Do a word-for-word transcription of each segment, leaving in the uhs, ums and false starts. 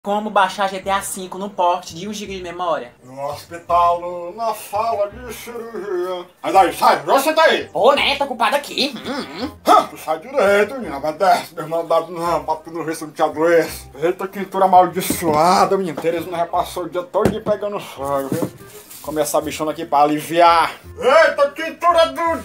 Como baixar G T A cinco no porte de um giga de memória? No hospital, na sala de cirurgia. Mas aí, sai, já senta aí. Ô, né, tô ocupado aqui. Hum, hum. Hã, tu sai direito, menina. Mas desce, meu mandado não, pra tu não ver se não te adoece. Eita, quintura amaldiçoada, menina. Terezinha já passou o dia todo pegando sonho, viu? Come essa bichona aqui pra aliviar. Eita, quintura do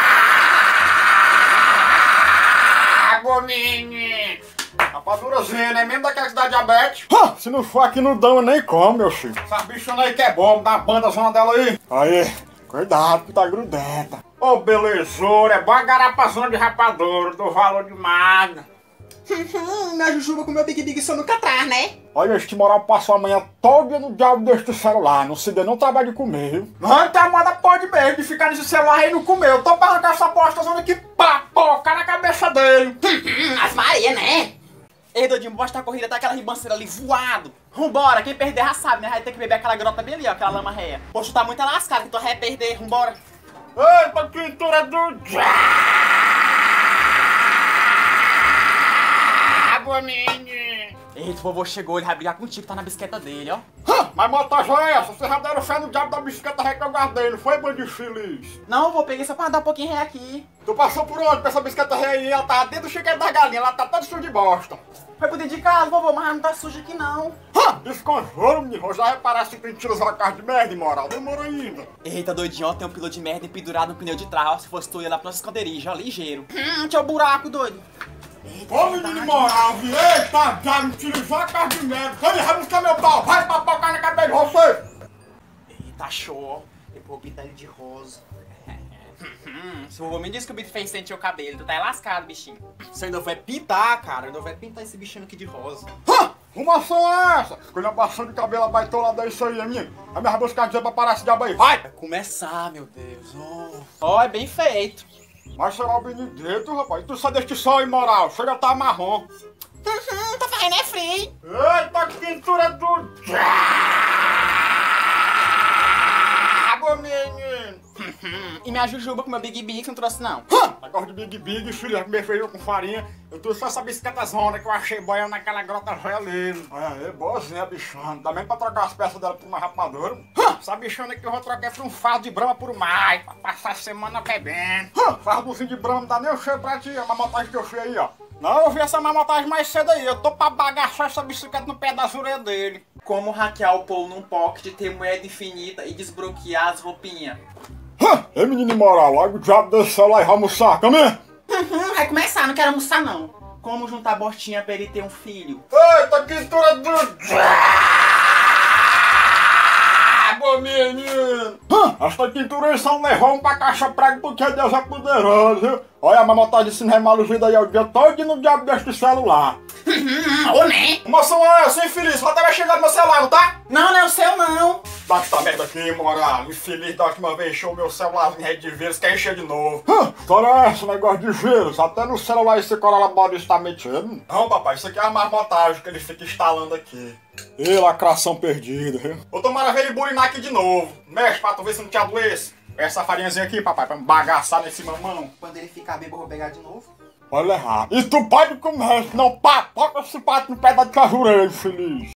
diabo, menino. Rapadurazinha, né? Mesmo daquela que dá diabetes. Hã, se não for aqui no dama, nem come, meu filho. Essa bichona aí que é bom, dá a banda zona dela aí. Aí, cuidado que tá grudenta. Ô, oh, belezura, é boa garapazona de rapadura, do valor de maga. Minha jujuba com meu Big Big só nunca traz, né? Olha, este moral passou a manhã todo no diabo deste celular. Não se dê não trabalho de comer, viu? Não, então a moda pode mesmo de ficar nesse celular aí e não comer. Eu tô pra arrancar essa bosta zona aqui, pá, poca na cabeça dele. As Maria, né? Ei, doidinho, bosta a corrida, tá aquela ribanceira ali voado. Vambora, quem perder já sabe, né? Vai ter que beber aquela grota bem ali, ó, aquela lama réia. Poxa, tá muito lascado que tu vai perder, vambora. Eita, quintura do diabo, menino. Eita, o vovô chegou, ele vai brigar contigo, tá na bisqueta dele, ó. Hã, mas montagem é essa? Vocês já deram fé no diabo da bicicleta ré que eu guardei, não foi, bandido feliz? Não, eu vou pegar só pra dar um pouquinho ré aqui. Tu passou por onde com essa bicicleta ré aí? Ela tava dentro do chiqueiro das galinhas, ela tá toda suja de bosta. Foi pro dentro de casa, vovô, mas não tá sujo aqui não. Hã, desconjuro, menino. Vou já reparar se tem tiros na casa de merda, moral. Demorou ainda. Eita, doidinho, ó, tem um piloto de merda pendurado no pneu de trás, ó. Se fosse tu, ia lá pro nosso esconderijo, ó, ligeiro. Hum, tinha o buraco, doido. Eita, ô, menino moral, viu? Eita, já me tira já a casa de merda. Ele vai buscar meu pau, vai papocar na cabeça de você. Eita, show. Depois vou pintar ele de rosa. Se o vovô me disse que o bicho fez sentir o cabelo, tu tá lascado, bichinho. Você ainda vai pintar, cara. Ainda vai pintar esse bichinho aqui de rosa. Hã? Rumação é essa? Escolha bastante de cabelo abaitolada, é isso aí, menino. Vai me buscar dizer pra parar esse diabo aí, vai! Vai começar, meu Deus. Ó, oh, é bem feito. Mas será o Benedito, rapaz? Tu sai deste sol imoral, chega a tá marrom. Uhum, tá fazendo é frio. Eita, quintura do diabo, menino. E minha jujuba com meu Big Big, você não trouxe não? Hã? Negócio de Big Big, filho, me feijão com farinha. Eu trouxe só essa bicicleta zona que eu achei boiando naquela grota velha ali. Olha aí, boazinha, bichona. Também pra trocar as peças dela por uma rapadura. Hã? Essa bichona que eu vou trocar por um fardo de brama por mais, pra passar a semana bebendo. Hã? Fardozinho de brama, não dá nem o cheiro pra ti, a mamotagem que eu fui aí, ó. Não, eu vi essa mamotagem mais cedo aí. Eu tô pra bagaçar essa bicicleta no pé da orelha dele. Como hackear o Paul num pocket, ter moeda infinita e desbloquear as roupinhas. Hã? Ei, menino imoral, logo o diabo desse celular e vai almoçar, caminha! Uhum, vai começar, não quero almoçar não. Como juntar bostinha pra ele ter um filho? Eita, quintura do diabo, menino! Hã? Essa quintura aí só levou um pra caixa prego porque Deus é poderoso, viu? Olha a mamotagem desse remalujida aí, ó, o dia todo no diabo deste celular. Uhum, ô, né? Moção é essa, infeliz, só vai chegar no meu celular, não tá? Não, não é o seu não. Bate essa merda aqui, moral. Infeliz, da última vez encheu o meu celular em rede de vírus, quer encher de novo. Hã? História é essa, negócio de vírus? Até no celular esse Corolla Body está metido. Não, papai, isso aqui é a marmotagem que ele fica instalando aqui. Ê, lacração perdida, viu? Ô, tomara ver ele burinar aqui de novo. Mexe pra tu ver se não te adoece. Pega essa farinhazinha aqui, papai, pra me bagaçar nesse mamão. Quando ele ficar bêbado, eu vou pegar de novo. Pode levar. E tu pode comer, senão pá, toca esse pato no pé da cajureira, infeliz.